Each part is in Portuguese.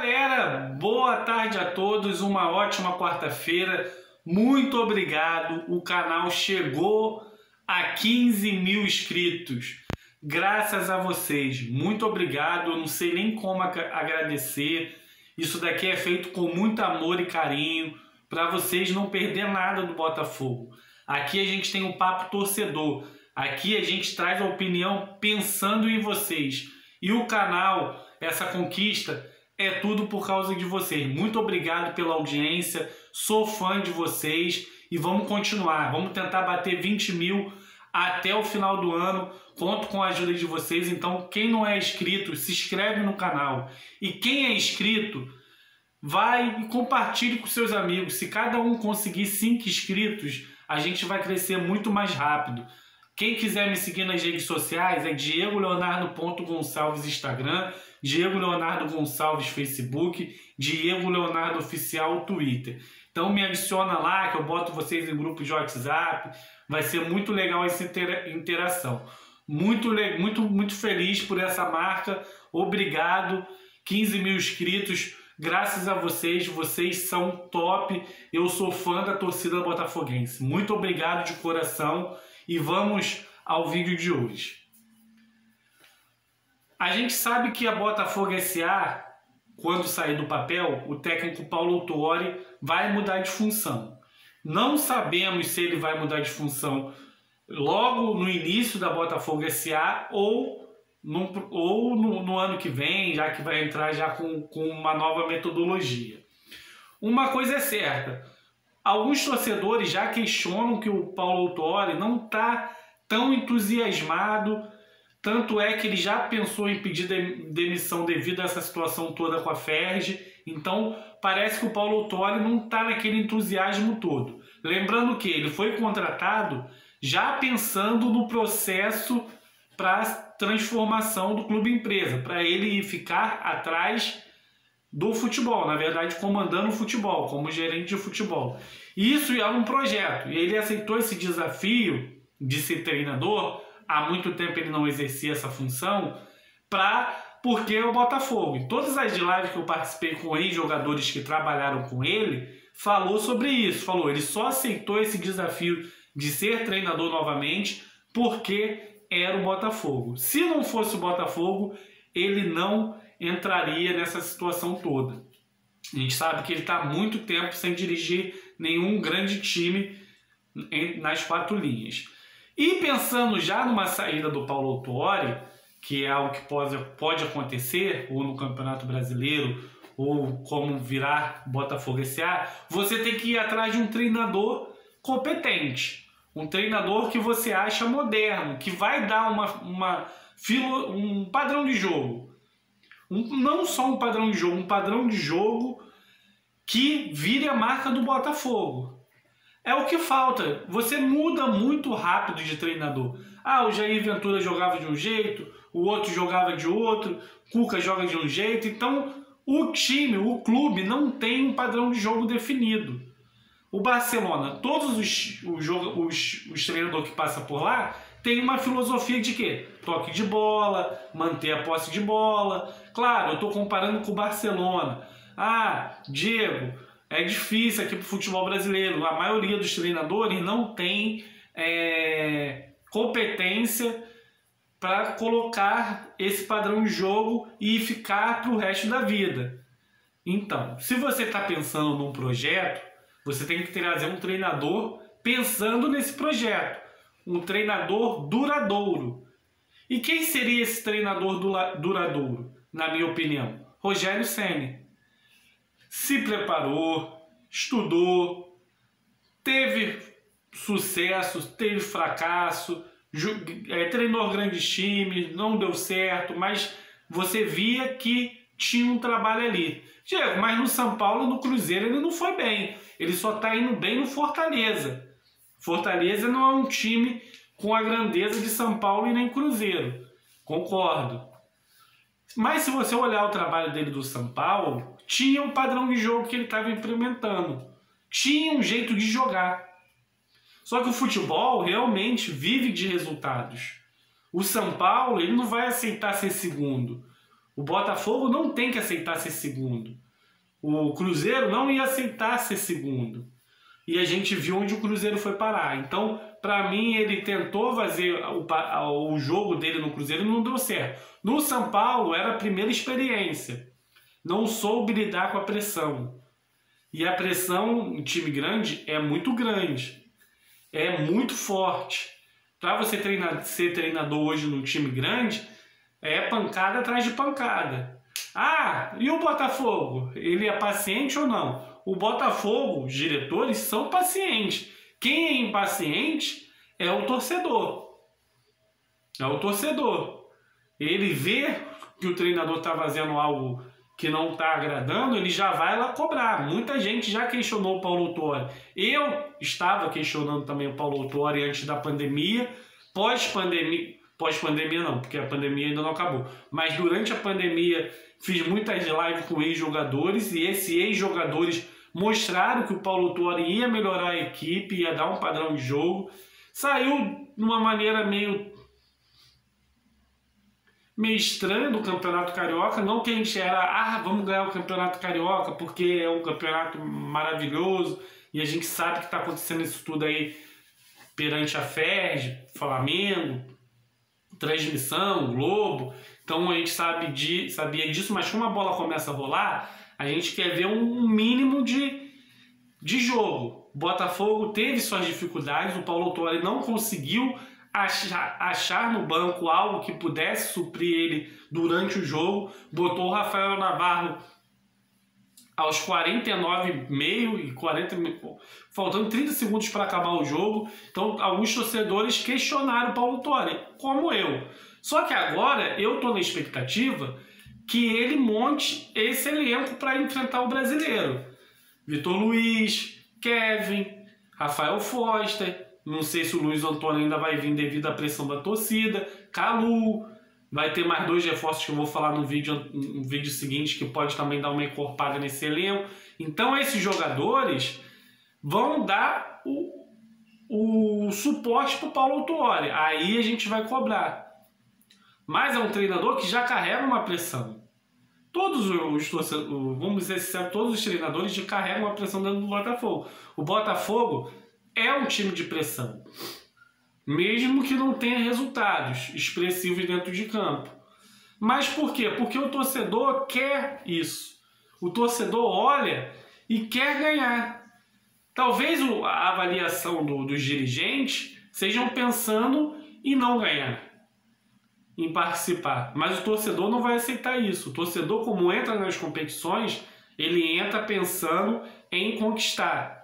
Galera, boa tarde a todos, uma ótima quarta-feira, muito obrigado, o canal chegou a 15 mil inscritos, graças a vocês, muito obrigado, eu não sei nem como agradecer, isso daqui é feito com muito amor e carinho, para vocês não perderem nada do Botafogo. Aqui a gente tem um papo torcedor, aqui a gente traz a opinião pensando em vocês, e o canal, essa conquista, é tudo por causa de vocês. Muito obrigado pela audiência, sou fã de vocês e vamos continuar. Vamos tentar bater 20 mil até o final do ano. Conto com a ajuda de vocês. Então, quem não é inscrito, se inscreve no canal. E quem é inscrito, vai e compartilhe com seus amigos. Se cada um conseguir 5 inscritos, a gente vai crescer muito mais rápido. Quem quiser me seguir nas redes sociais é diegoleonardo.gonçalves Instagram, Diego Leonardo Gonçalves Facebook, Diego Leonardo Oficial Twitter. Então me adiciona lá que eu boto vocês em grupos de WhatsApp, vai ser muito legal essa interação. Muito feliz por essa marca, obrigado, 15 mil inscritos, graças a vocês, vocês são top, eu sou fã da torcida botafoguense. Muito obrigado de coração. E vamos ao vídeo de hoje. A gente sabe que a Botafogo SA, quando sair do papel, o técnico Paulo Autuori vai mudar de função. Não sabemos se ele vai mudar de função logo no início da Botafogo SA ou no ano que vem, já que vai entrar já com uma nova metodologia. Uma coisa é certa. Alguns torcedores já questionam que o Paulo Autuori não está tão entusiasmado, tanto é que ele já pensou em pedir demissão devido a essa situação toda com a Ferg, então parece que o Paulo Autuori não está naquele entusiasmo todo. Lembrando que ele foi contratado já pensando no processo para a transformação do clube empresa, para ele ficar atrás do futebol, na verdade comandando o futebol, como gerente de futebol. Isso é um projeto, e ele aceitou esse desafio de ser treinador, há muito tempo ele não exercia essa função, porque é o Botafogo. Em todas as lives que eu participei com ex-jogadores que trabalharam com ele, falou sobre isso, ele só aceitou esse desafio de ser treinador novamente porque era o Botafogo. Se não fosse o Botafogo, ele não entraria nessa situação toda. A gente sabe que ele está há muito tempo sem dirigir nenhum grande time nas 4 linhas. E pensando já numa saída do Paulo Autuori, que é algo que pode acontecer, ou no Campeonato Brasileiro, ou como virar Botafogo SA, você tem que ir atrás de um treinador competente. Um treinador que você acha moderno, que vai dar um padrão de jogo. Não só um padrão de jogo que vire a marca do Botafogo. É o que falta. Você muda muito rápido de treinador. O Jair Ventura jogava de um jeito, o outro jogava de outro, Cuca joga de um jeito. Então, o clube não tem um padrão de jogo definido. O Barcelona, todos os treinadores que passam por lá, tem uma filosofia de quê? Toque de bola, manter a posse de bola. Claro, eu estou comparando com o Barcelona. Diego, é difícil aqui para o futebol brasileiro. A maioria dos treinadores não tem competência para colocar esse padrão de jogo e ficar para o resto da vida. Então, se você está pensando num projeto, você tem que trazer um treinador pensando nesse projeto. Um treinador duradouro. E quem seria esse treinador duradouro, na minha opinião? Rogério Ceni. Se preparou, estudou, teve sucesso, teve fracasso, treinou grandes times, não deu certo, mas você via que tinha um trabalho ali. Diego, mas no São Paulo, no Cruzeiro, ele não foi bem. Ele só está indo bem no Fortaleza. Fortaleza não é um time com a grandeza de São Paulo e nem Cruzeiro. Concordo. Mas se você olhar o trabalho dele do São Paulo, tinha um padrão de jogo que ele estava implementando. Tinha um jeito de jogar. Só que o futebol realmente vive de resultados. O São Paulo ele não vai aceitar ser segundo. O Botafogo não tem que aceitar ser segundo. O Cruzeiro não ia aceitar ser segundo. E a gente viu onde o Cruzeiro foi parar. Então, para mim, ele tentou fazer o jogo dele no Cruzeiro e não deu certo. No São Paulo, era a primeira experiência. Não soube lidar com a pressão. E a pressão em time grande é muito grande. É muito forte. Para você ser treinador hoje num time grande, é pancada atrás de pancada. Ah, e o Botafogo? Ele é paciente ou não? O Botafogo, os diretores, são pacientes. Quem é impaciente é o torcedor. É o torcedor. Ele vê que o treinador está fazendo algo que não está agradando, ele já vai lá cobrar. Muita gente já questionou o Paulo Autuori. Eu estava questionando também o Paulo Autuori antes da pandemia. Pós-pandemia não, porque a pandemia ainda não acabou. Mas durante a pandemia fiz muitas lives com ex-jogadores e esses ex-jogadores mostraram que o Paulo Autuori ia melhorar a equipe, ia dar um padrão de jogo. Saiu de uma maneira meio estranha do Campeonato Carioca. Não que a gente era, vamos ganhar o Campeonato Carioca porque é um campeonato maravilhoso e a gente sabe que está acontecendo isso tudo aí perante a FERJ, Flamengo, transmissão, Globo. Então a gente sabia disso, mas como a bola começa a rolar, a gente quer ver um mínimo de jogo. O Botafogo teve suas dificuldades, o Paulo Autuori não conseguiu achar no banco algo que pudesse suprir ele durante o jogo. Botou o Rafael Navarro aos 49,5 e 40, faltando 30 segundos para acabar o jogo. Então alguns torcedores questionaram o Paulo Autuori, como eu. Só que agora eu estou na expectativa que ele monte esse elenco para enfrentar o Brasileiro. Vitor Luiz, Kevin, Rafael Foster, não sei se o Luiz Antônio ainda vai vir devido à pressão da torcida, Calu, vai ter mais 2 reforços que eu vou falar no vídeo seguinte, que pode também dar uma encorpada nesse elenco. Então esses jogadores vão dar o suporte para o Paulo Autuori. Aí a gente vai cobrar. Mas é um treinador que já carrega uma pressão. Todos os torcedores, vamos dizer assim, todos os treinadores já carregam uma pressão dentro do Botafogo. O Botafogo é um time de pressão, mesmo que não tenha resultados expressivos dentro de campo. Mas por quê? Porque o torcedor quer isso. O torcedor olha e quer ganhar. Talvez a avaliação dos dirigentes sejam pensando em não ganhar, em participar. Mas o torcedor não vai aceitar isso. O torcedor, como entra nas competições, ele entra pensando em conquistar.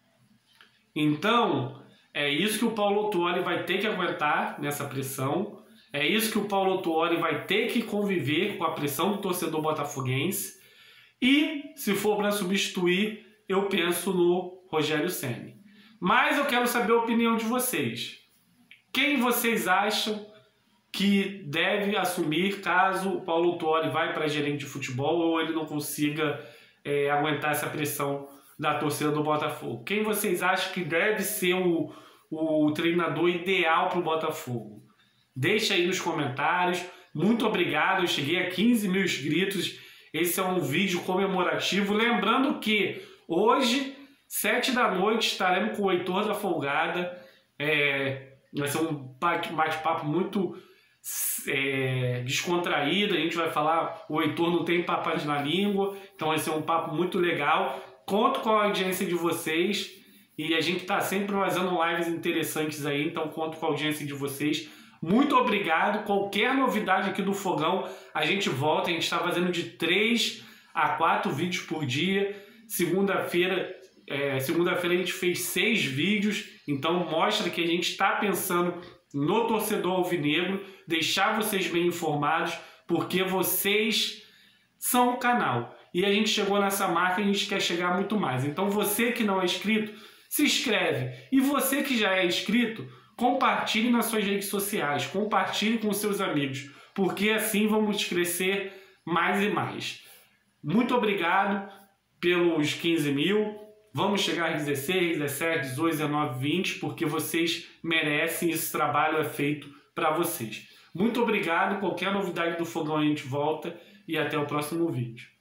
Então, é isso que o Paulo Autuori vai ter que aguentar nessa pressão. É isso que o Paulo Autuori vai ter que conviver com a pressão do torcedor botafoguense. E, se for para substituir, eu penso no Rogério Ceni. Mas eu quero saber a opinião de vocês. Quem vocês acham que deve assumir caso o Paulo Autuori vá para gerente de futebol ou ele não consiga aguentar essa pressão da torcida do Botafogo? Quem vocês acham que deve ser o treinador ideal para o Botafogo? Deixa aí nos comentários. Muito obrigado, eu cheguei a 15 mil inscritos. Esse é um vídeo comemorativo. Lembrando que hoje, 7 da noite, estaremos com o Heitor da Folgada. Vai ser um bate-papo muito descontraído. A gente vai falar, o Heitor não tem papas na língua, então vai ser um papo muito legal. Conto com a audiência de vocês e a gente está sempre fazendo lives interessantes aí, então conto com a audiência de vocês. Muito obrigado. Qualquer novidade aqui do Fogão, a gente volta. A gente está fazendo de 3 a 4 vídeos por dia. Segunda-feira a gente fez 6 vídeos, então mostra que a gente está pensando no torcedor alvinegro, deixar vocês bem informados, porque vocês são o canal. E a gente chegou nessa marca e a gente quer chegar muito mais. Então você que não é inscrito, se inscreve. E você que já é inscrito, compartilhe nas suas redes sociais, compartilhe com seus amigos, porque assim vamos crescer mais e mais. Muito obrigado pelos 15 mil. Vamos chegar a 16, 17, 18, 19, 20, porque vocês merecem. Esse trabalho é feito para vocês. Muito obrigado. Qualquer novidade do Fogão a gente volta. e até o próximo vídeo.